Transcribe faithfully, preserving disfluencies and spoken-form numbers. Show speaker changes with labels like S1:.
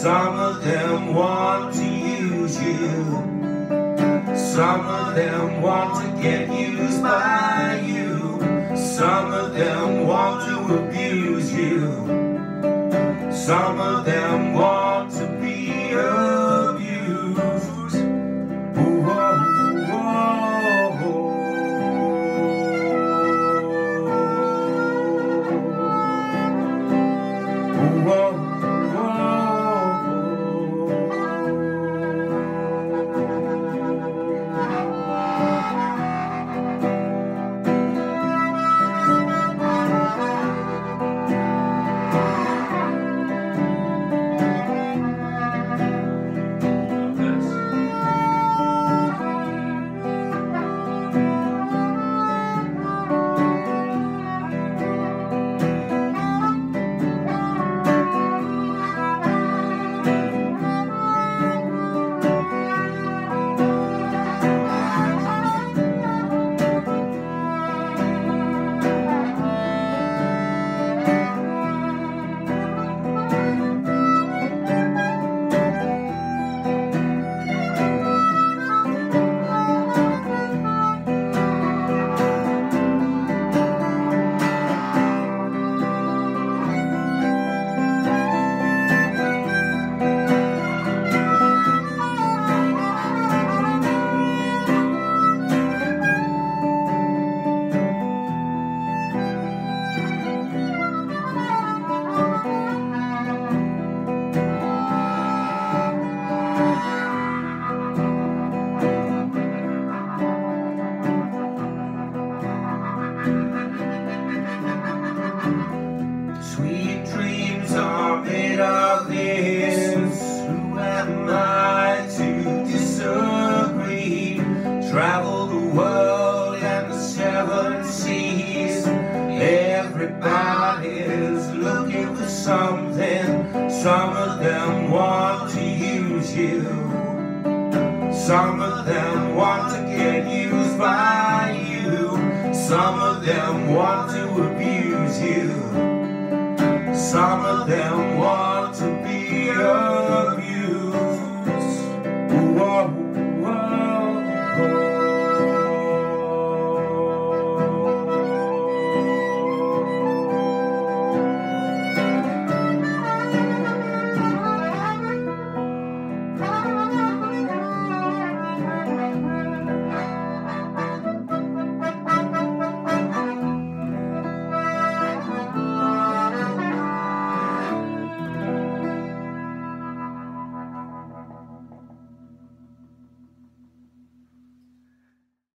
S1: Some of them want to use you. Some of them want to get used by you. Some of them want to abuse you. Some of them want to be abused. Ooh, oh, oh, oh. Ooh, oh. Sweet dreams are made of this. Who am I to disagree? Travel the world and the seven seas. Everybody's looking for something. Some of them want to use you. Some of them want to get used by you. Some of them want to abuse you. Some of them want